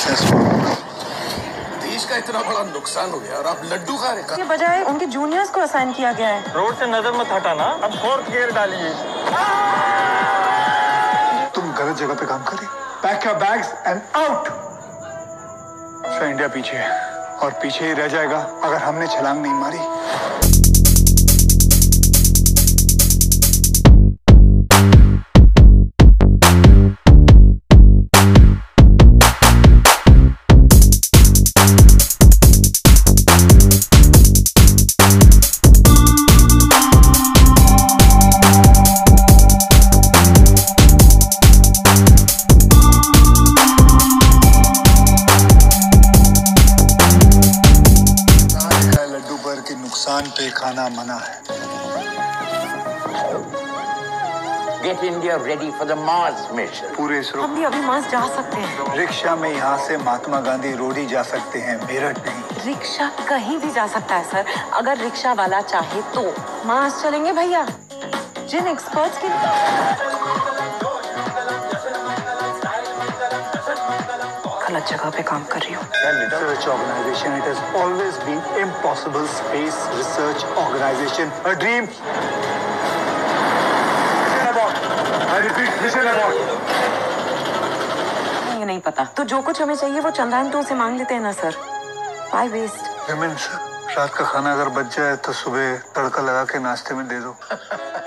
Successful. देश का इतना बड़ा नुकसान हो गया और आप लड्डू खा रहे हैं। ये बजाय उनके जूनियर्स को असाइन किया गया है। रोड से नजर मत हटाना, अब फोर्थ गियर डालिए। तुम गलत जगह पे काम करिए। Pack your bags and out. India पीछे है और पीछे ही रह जाएगा अगर हमने छलांग नहीं मारी। नुकसान पे खाना मना है। Get India ready for the Mars mission. पूरे इसरो हम भी अभी मार्स जा सकते हैं। रिक्शा में यहाँ से महात्मा गांधी रोड ही जा सकते हैं, मेरठ नहीं। रिक्शा कहीं भी जा सकता है सर, अगर रिक्शा वाला चाहे तो। मार्स चलेंगे भैया, जिन एक्सपर्ट्स की गलत जगह पे काम कर रही हूँ। Research organization, it has always been impossible space research organization, a dream. Mission abort. I repeat, mission abort. ये नहीं पता, तो जो कुछ हमें चाहिए वो चंद्रयान 2 से मांग लेते हैं ना सर। Why waste? सर, रात का खाना अगर बच जाए तो सुबह तड़का लगा के नाश्ते में दे दो।